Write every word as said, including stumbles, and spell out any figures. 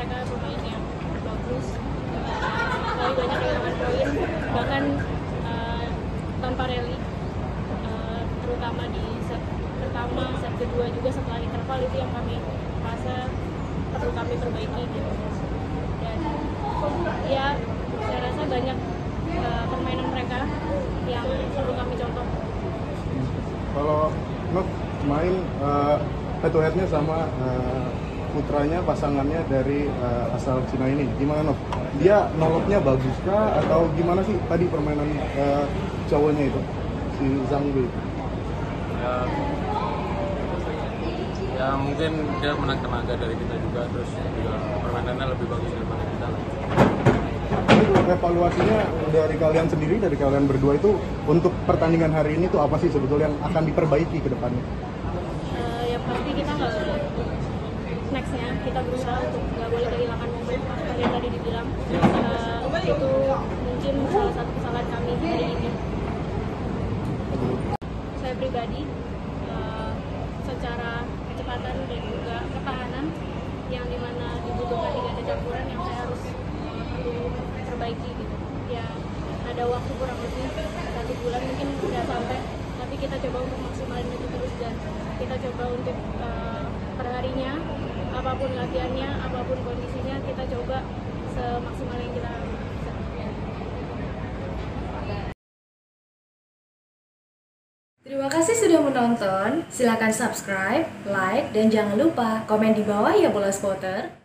mereka pemain yang bagus, uh, banyak kehilangan poin, bahkan uh, tanpa rally, uh, terutama di set pertama, set kedua juga setelah interval itu yang kami rasa perlu kami perbaiki gitu. Dan ya saya rasa banyak uh, permainan mereka yang perlu kami contoh. Kalau Nuk main uh, head to headnya sama uh, putranya, pasangannya dari uh, asal Cina ini, gimana Nuk? Dia noloknya bagus kah atau gimana sih tadi permainan uh, cowoknya itu, si Zhang Wei? Ya, ya mungkin dia menang tenaga dari kita juga, terus juga permainannya lebih bagus daripada kita. Itu evaluasinya dari kalian sendiri, dari kalian berdua itu untuk pertandingan hari ini tuh apa sih sebetulnya yang akan diperbaiki ke depannya? Uh, yang pasti kita nggak nextnya kita berusaha untuk nggak boleh kehilangan momen. Seperti yang tadi dibilang, uh, itu mungkin salah satu kesalahan kami hari ini. Saya pribadi uh, secara kecepatan dan juga ketahanan yang dimana dibutuhkan di ganda campuran yang saya harus uh, perbaiki gitu. Ya ada waktu kurang lebih satu bulan mungkin nggak sampai, tapi kita coba untuk maksimalin itu terus dan kita coba untuk uh, perharinya, apapun latihannya, apapun kondisinya, kita coba semaksimal yang kita bisa. Terima kasih sudah menonton. Silakan subscribe, like, dan jangan lupa komen di bawah ya bola spotter.